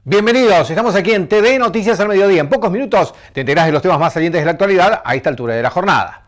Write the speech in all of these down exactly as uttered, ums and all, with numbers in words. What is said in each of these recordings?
Bienvenidos, estamos aquí en T V Noticias al Mediodía. En pocos minutos te enterás de los temas más salientes de la actualidad a esta altura de la jornada.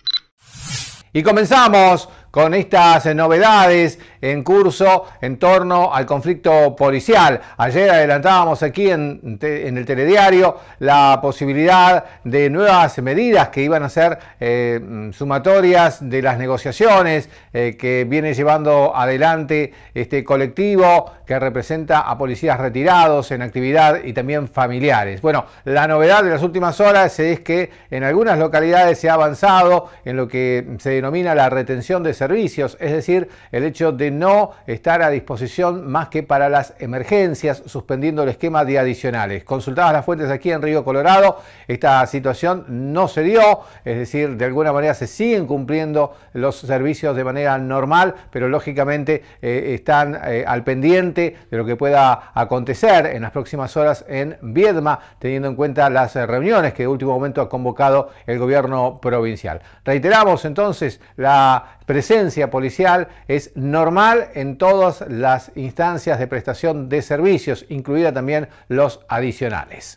Y comenzamos con estas novedades en curso en torno al conflicto policial. Ayer adelantábamos aquí en, en el telediario la posibilidad de nuevas medidas que iban a ser eh, sumatorias de las negociaciones eh, que viene llevando adelante este colectivo que representa a policías retirados en actividad y también familiares. Bueno, la novedad de las últimas horas es que en algunas localidades se ha avanzado en lo que se denomina la retención de servicios, es decir, el hecho de no estar a disposición más que para las emergencias, suspendiendo el esquema de adicionales. Consultadas las fuentes aquí en Río Colorado, esta situación no se dio, es decir, de alguna manera se siguen cumpliendo los servicios de manera normal, pero lógicamente eh, están eh, al pendiente de lo que pueda acontecer en las próximas horas en Viedma, teniendo en cuenta las eh, reuniones que de último momento ha convocado el gobierno provincial. Reiteramos entonces, la presencia policial es normal en todas las instancias de prestación de servicios, incluida también los adicionales.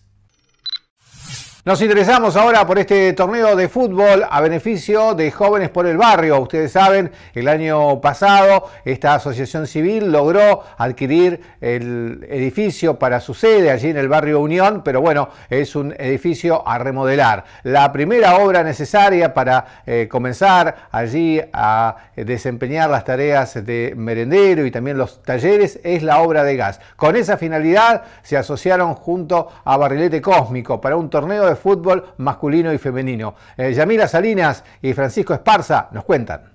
Nos interesamos ahora por este torneo de fútbol a beneficio de Jóvenes por el Barrio. Ustedes saben, el año pasado esta asociación civil logró adquirir el edificio para su sede allí en el barrio Unión, pero bueno, es un edificio a remodelar. La primera obra necesaria para eh, comenzar allí a desempeñar las tareas de merendero y también los talleres es la obra de gas. Con esa finalidad se asociaron junto a Barrilete Cósmico para un torneo de fútbol masculino y femenino. Eh, Yamila Salinas y Francisco Esparza nos cuentan.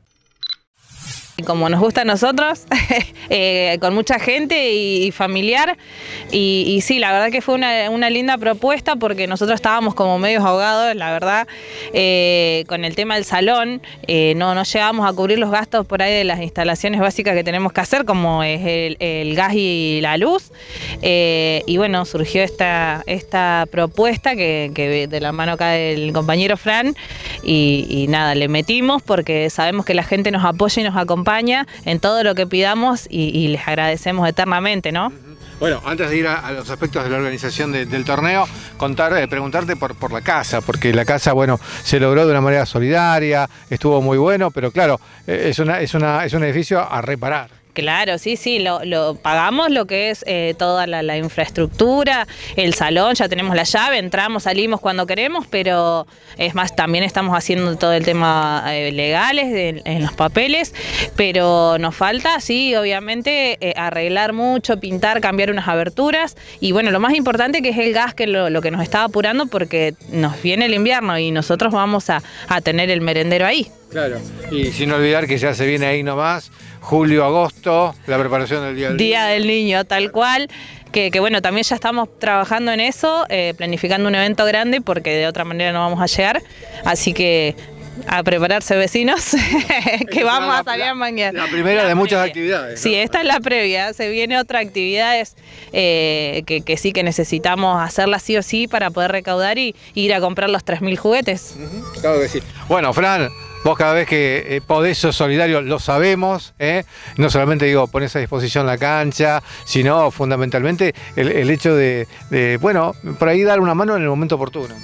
Como nos gusta a nosotros, eh, con mucha gente y, y familiar, y, y sí, la verdad que fue una, una linda propuesta porque nosotros estábamos como medios ahogados, la verdad, eh, con el tema del salón, eh, no, no llegábamos a cubrir los gastos por ahí de las instalaciones básicas que tenemos que hacer, como es el, el gas y la luz, eh, y bueno, surgió esta, esta propuesta que, que de la mano acá del compañero Fran, y, y nada, le metimos porque sabemos que la gente nos apoya y nos acompaña en todo lo que pidamos y, y les agradecemos eternamente, ¿no? Bueno, antes de ir a, a los aspectos de la organización de, del torneo, contar, eh, preguntarte por, por la casa, porque la casa, bueno, se logró de una manera solidaria, estuvo muy bueno, pero claro, eh, es, una, es, una, es un edificio a reparar. Claro, sí, sí, lo, lo pagamos lo que es eh, toda la, la infraestructura, el salón, ya tenemos la llave, entramos, salimos cuando queremos, pero es más, también estamos haciendo todo el tema eh, legales, de, en los papeles, pero nos falta, sí, obviamente, eh, arreglar mucho, pintar, cambiar unas aberturas, y bueno, lo más importante que es el gas, que lo, lo que nos estaba apurando porque nos viene el invierno y nosotros vamos a, a tener el merendero ahí. Claro, y sin olvidar que ya se viene ahí nomás, julio, agosto, la preparación del Día del Niño. Día del Niño, tal cual, que, que bueno, también ya estamos trabajando en eso, eh, planificando un evento grande porque de otra manera no vamos a llegar, así que a prepararse vecinos, que vamos a salir a manguear. La primera de muchas actividades, ¿no? Sí, esta es la previa, se viene otra actividades eh, que, que sí que necesitamos hacerlas sí o sí para poder recaudar y, y ir a comprar los tres mil juguetes. Uh-huh, claro que sí. Bueno, Fran, vos cada vez que eh, podés sos solidario, lo sabemos, ¿eh? No solamente digo pones a disposición la cancha, sino fundamentalmente el, el hecho de, de, bueno, por ahí dar una mano en el momento oportuno.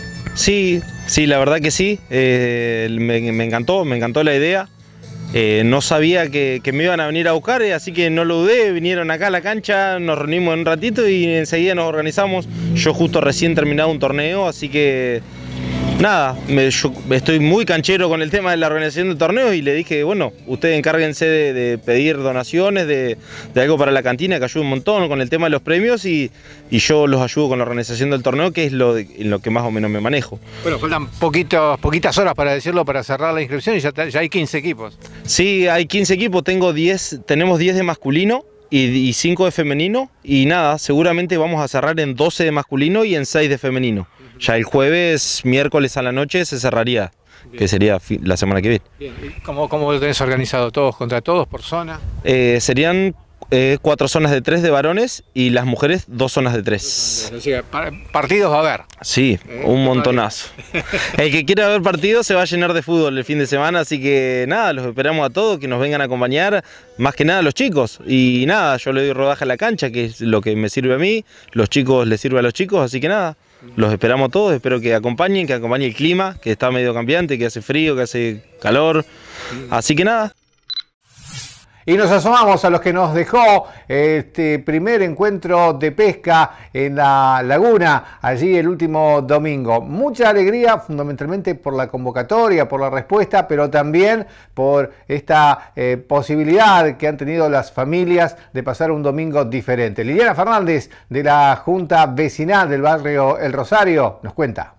Sí, sí, la verdad que sí, eh, me, me encantó, me encantó la idea. Eh, no sabía que, que me iban a venir a buscar, así que no lo dudé, vinieron acá a la cancha, nos reunimos en un ratito y enseguida nos organizamos. Yo justo recién terminado un torneo, así que nada, me, yo estoy muy canchero con el tema de la organización de torneos y le dije, bueno, ustedes encárguense de, de pedir donaciones, de, de algo para la cantina que ayuda un montón con el tema de los premios y, y yo los ayudo con la organización del torneo, que es lo, de, en lo que más o menos me manejo. Bueno, faltan poquitos, poquitas horas para decirlo, para cerrar la inscripción y ya, ya hay quince equipos. Sí, hay quince equipos, tengo diez, tenemos diez de masculino y cinco de femenino y nada, seguramente vamos a cerrar en doce de masculino y en seis de femenino. Ya el jueves, miércoles a la noche se cerraría, bien, que sería la semana que viene. Bien. ¿Cómo, cómo lo tenés organizado? ¿Todos contra todos, por zona? Eh, serían eh, cuatro zonas de tres de varones y las mujeres dos zonas de tres. O sea, partidos va a haber. Sí, un montonazo. El que quiera ver partidos se va a llenar de fútbol el fin de semana, así que nada, los esperamos a todos, que nos vengan a acompañar, más que nada a los chicos. Y nada, yo le doy rodaje a la cancha, que es lo que me sirve a mí, los chicos les sirve a los chicos, así que nada. Los esperamos a todos, espero que acompañen, que acompañe el clima, que está medio cambiante, que hace frío, que hace calor, así que nada. Y nos asomamos a los que nos dejó este primer encuentro de pesca en la laguna, allí el último domingo. Mucha alegría, fundamentalmente por la convocatoria, por la respuesta, pero también por esta eh, posibilidad que han tenido las familias de pasar un domingo diferente. Liliana Fernández, de la Junta Vecinal del barrio El Rosario, nos cuenta.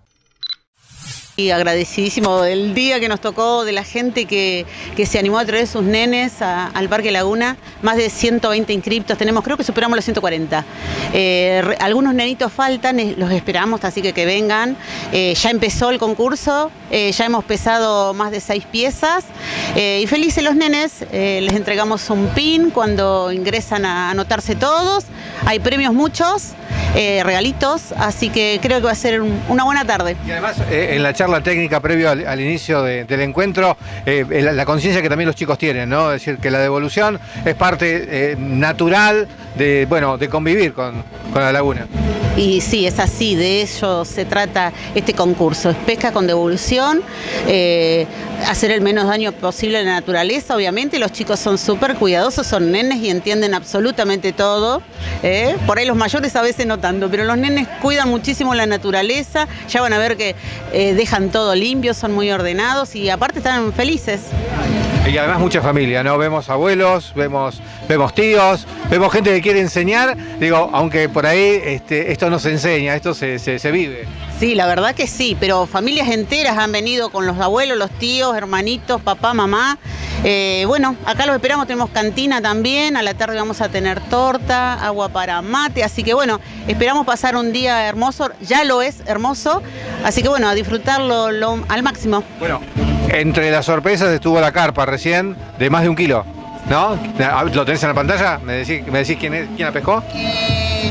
Y agradecidísimo del día que nos tocó, de la gente que, que se animó a traer sus nenes a, al Parque Laguna, más de ciento veinte inscriptos, tenemos, creo que superamos los ciento cuarenta. Eh, re, algunos nenitos faltan, eh, los esperamos, así que que vengan. Eh, ya empezó el concurso, eh, ya hemos pesado más de seis piezas eh, y felices los nenes, eh, les entregamos un pin cuando ingresan a anotarse todos, hay premios muchos, eh, regalitos, así que creo que va a ser un, una buena tarde. Y además, eh, en la charla técnica previo al, al inicio de, del encuentro, eh, la, la conciencia que también los chicos tienen, ¿no? Es decir, que la devolución es parte eh, natural de, bueno, de convivir con, con la laguna. Y sí, es así, de ello se trata este concurso, es pesca con devolución, eh, hacer el menos daño posible a la naturaleza, obviamente, los chicos son súper cuidadosos, son nenes y entienden absolutamente todo, eh. por ahí los mayores a veces no tanto, pero los nenes cuidan muchísimo la naturaleza, ya van a ver que eh, dejan todo limpio, son muy ordenados y aparte están felices. Y además mucha familia, ¿no? Vemos abuelos, vemos, vemos tíos, vemos gente que quiere enseñar, digo, aunque por ahí este, esto no se enseña, esto se, se, se vive. Sí, la verdad que sí, pero familias enteras han venido con los abuelos, los tíos, hermanitos, papá, mamá. Eh, bueno, acá los esperamos, tenemos cantina también, a la tarde vamos a tener torta, agua para mate, así que bueno, esperamos pasar un día hermoso, ya lo es hermoso, así que bueno, a disfrutarlo lo, al máximo. Bueno, entre las sorpresas estuvo la carpa recién, de más de un kilo, ¿no? ¿Lo tenés en la pantalla? ¿Me decís, me decís quién, es, quién la pescó? Eh,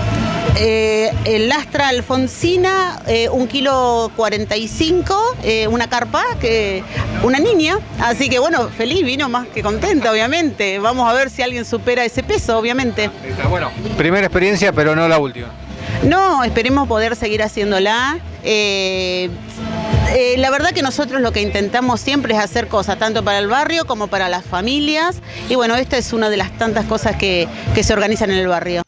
eh, el Astra Alfonsina, eh, un kilo cuarenta y cinco, eh, una carpa, que, una niña, así que bueno, feliz, vino más que contenta, obviamente. Vamos a ver si alguien supera ese peso, obviamente. Está bueno, primera experiencia, pero no la última. No, esperemos poder seguir haciéndola. Eh, eh, la verdad que nosotros lo que intentamos siempre es hacer cosas, tanto para el barrio como para las familias. Y bueno, esta es una de las tantas cosas que, que se organizan en el barrio.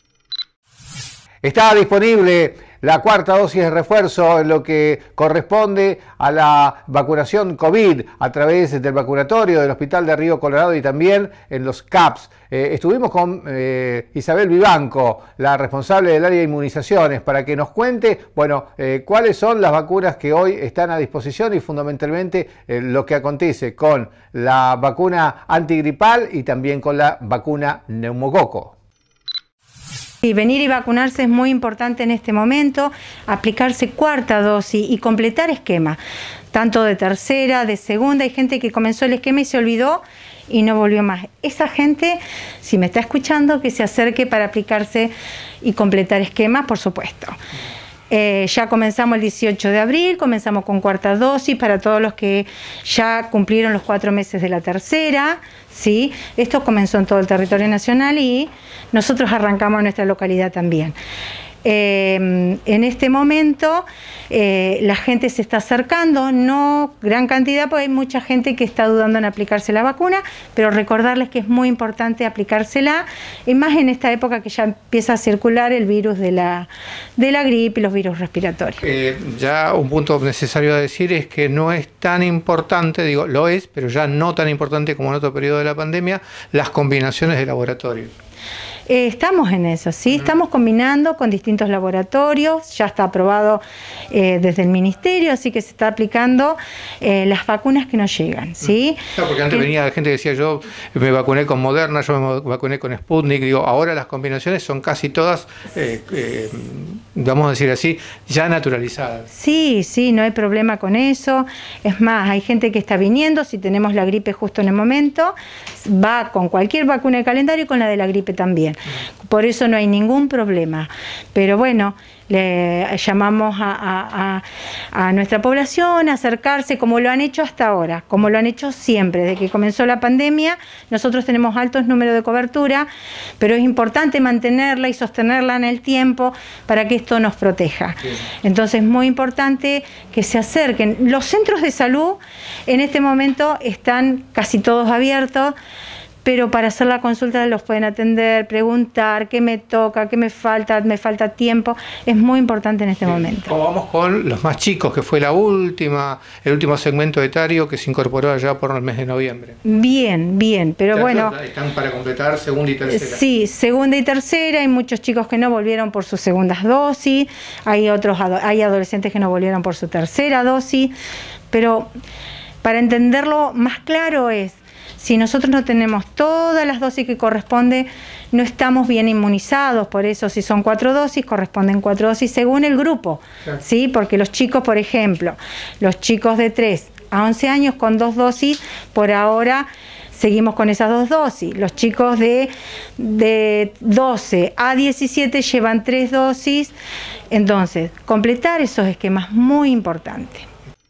Está disponible la cuarta dosis de refuerzo en lo que corresponde a la vacunación COVID a través del vacunatorio del Hospital de Río Colorado y también en los C A Ps. Eh, estuvimos con eh, Isabel Vivanco, la responsable del área de inmunizaciones, para que nos cuente, bueno, eh, cuáles son las vacunas que hoy están a disposición y fundamentalmente eh, lo que acontece con la vacuna antigripal y también con la vacuna neumococo. Y venir y vacunarse es muy importante en este momento, aplicarse cuarta dosis y completar esquema, tanto de tercera, de segunda. Hay gente que comenzó el esquema y se olvidó y no volvió más. Esa gente, si me está escuchando, que se acerque para aplicarse y completar esquemas, por supuesto. Eh, ya comenzamos el dieciocho de abril, comenzamos con cuarta dosis para todos los que ya cumplieron los cuatro meses de la tercera, ¿sí? Esto comenzó en todo el territorio nacional y nosotros arrancamos en nuestra localidad también. Eh, en este momento eh, la gente se está acercando, no gran cantidad, porque hay mucha gente que está dudando en aplicarse la vacuna, pero recordarles que es muy importante aplicársela, y más en esta época que ya empieza a circular el virus de la, de la gripe y los virus respiratorios. Eh, ya un punto necesario a decir es que no es tan importante, digo, lo es, pero ya no tan importante como en otro periodo de la pandemia, las combinaciones de laboratorio. Eh, estamos en eso, ¿sí? Estamos combinando con distintos laboratorios, ya está aprobado eh, desde el Ministerio, así que se está aplicando eh, las vacunas que nos llegan, ¿sí? Claro, porque antes que, venía gente que decía yo me vacuné con Moderna, yo me vacuné con Sputnik, digo, ahora las combinaciones son casi todas, eh, eh, vamos a decir así, ya naturalizadas. Sí, sí, no hay problema con eso. Es más, hay gente que está viniendo, si tenemos la gripe justo en el momento, va con cualquier vacuna de calendario y con la de la gripe también. Por eso no hay ningún problema. Pero bueno, le llamamos a, a, a, a nuestra población a acercarse como lo han hecho hasta ahora, como lo han hecho siempre. Desde que comenzó la pandemia, nosotros tenemos altos números de cobertura, pero es importante mantenerla y sostenerla en el tiempo para que esto nos proteja. Sí. Entonces es muy importante que se acerquen. Los centros de salud en este momento están casi todos abiertos, pero para hacer la consulta los pueden atender, preguntar qué me toca, qué me falta, me falta tiempo. Es muy importante en este Bien. momento. Como vamos con los más chicos, que fue la última, el último segmento etario que se incorporó allá por el mes de noviembre. Bien, bien, pero bueno. Están para completar segunda y tercera. Sí, segunda y tercera. Hay muchos chicos que no volvieron por sus segundas dosis, hay otros, hay adolescentes que no volvieron por su tercera dosis, pero para entenderlo más claro es, si nosotros no tenemos todas las dosis que corresponde, no estamos bien inmunizados. Por eso, si son cuatro dosis, corresponden cuatro dosis según el grupo. Claro. ¿Sí? Porque los chicos, por ejemplo, los chicos de tres a once años con dos dosis, por ahora seguimos con esas dos dosis. Los chicos de, de doce a diecisiete llevan tres dosis. Entonces, completar esos esquemas es muy importante.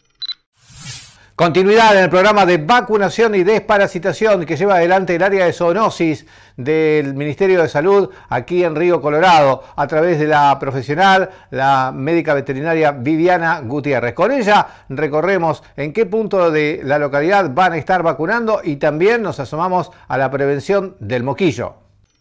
Continuidad en el programa de vacunación y desparasitación que lleva adelante el área de zoonosis del Ministerio de Salud aquí en Río Colorado a través de la profesional, la médica veterinaria Viviana Gutiérrez. Con ella recorremos en qué punto de la localidad van a estar vacunando y también nos asomamos a la prevención del moquillo.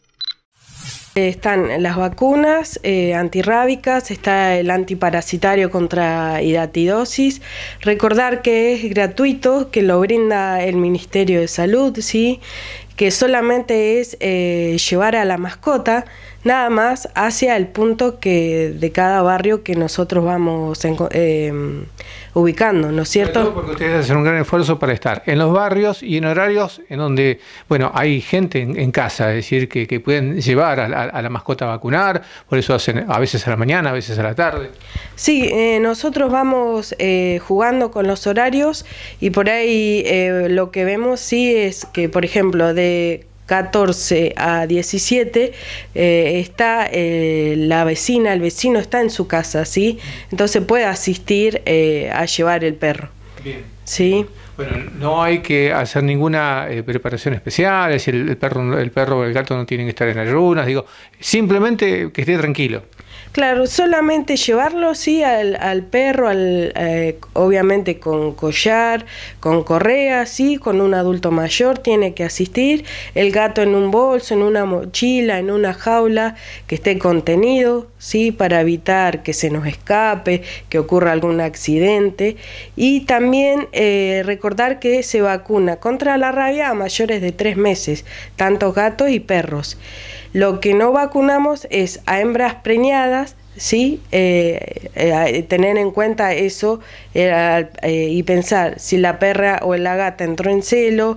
Están las vacunas eh, antirrábicas, está el antiparasitario contra hidatidosis. Recordar que es gratuito, que lo brinda el Ministerio de Salud, ¿sí? Que solamente es eh, llevar a la mascota nada más hacia el punto que de cada barrio que nosotros vamos en, eh, ubicando, ¿no es cierto? Porque ustedes hacen un gran esfuerzo para estar en los barrios y en horarios en donde, bueno, hay gente en, en casa, es decir, que, que pueden llevar a, a, a la mascota a vacunar, por eso hacen a veces a la mañana, a veces a la tarde. Sí, eh, nosotros vamos eh, jugando con los horarios y por ahí eh, lo que vemos sí es que, por ejemplo, de catorce a diecisiete eh, está eh, la vecina, el vecino está en su casa, ¿sí? Entonces puede asistir eh, a llevar el perro. Bien. ¿Sí? Bueno, no hay que hacer ninguna eh, preparación especial, es decir, el perro, el perro o el gato no tienen que estar en ayunas, digo, simplemente que esté tranquilo. Claro, solamente llevarlo, sí, al, al perro, al, eh, obviamente con collar, con correa, sí, con un adulto mayor tiene que asistir, el gato en un bolso, en una mochila, en una jaula, que esté contenido, sí, para evitar que se nos escape, que ocurra algún accidente, y también eh, recordar que se vacuna contra la rabia a mayores de tres meses, tanto gatos y perros. Lo que no vacunamos es a hembras preñadas, ¿sí? Eh, eh, tener en cuenta eso eh, eh, y pensar si la perra o la gata entró en celo,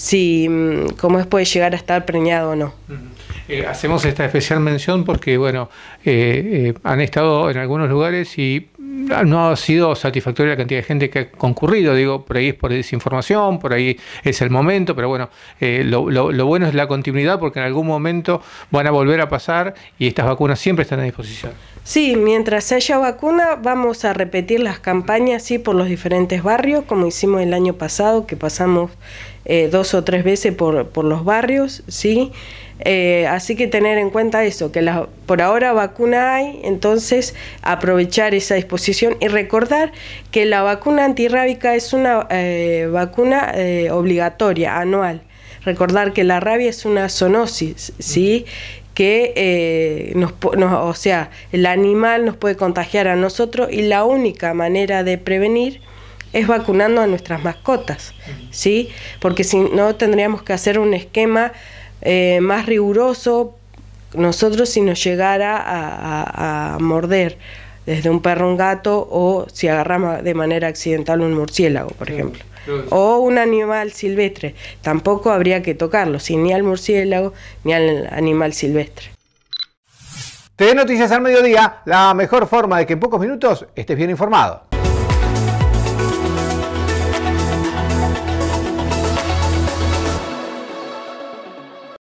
si cómo es puede llegar a estar preñado o no. Eh, hacemos esta especial mención porque, bueno, eh, eh, han estado en algunos lugares y no ha sido satisfactoria la cantidad de gente que ha concurrido, digo, por ahí es por desinformación, por ahí es el momento, pero bueno, eh, lo, lo, lo bueno es la continuidad porque en algún momento van a volver a pasar y estas vacunas siempre están a disposición. Sí, mientras haya vacuna vamos a repetir las campañas, sí, por los diferentes barrios, como hicimos el año pasado, que pasamos eh, dos o tres veces por, por los barrios, sí. Eh, así que tener en cuenta eso, que la, por ahora vacuna hay, entonces aprovechar esa disposición y recordar que la vacuna antirrábica es una eh, vacuna eh, obligatoria, anual. Recordar que la rabia es una zoonosis, ¿sí? que eh, nos, nos, o sea, el animal nos puede contagiar a nosotros y la única manera de prevenir es vacunando a nuestras mascotas, ¿sí? Porque si no tendríamos que hacer un esquema Eh, más riguroso nosotros si nos llegara a, a, a morder desde un perro, un gato, o si agarramos de manera accidental un murciélago, por ejemplo, o un animal silvestre, tampoco habría que tocarlo, si ni al murciélago ni al animal silvestre. T V Noticias al mediodía, la mejor forma de que en pocos minutos estés bien informado.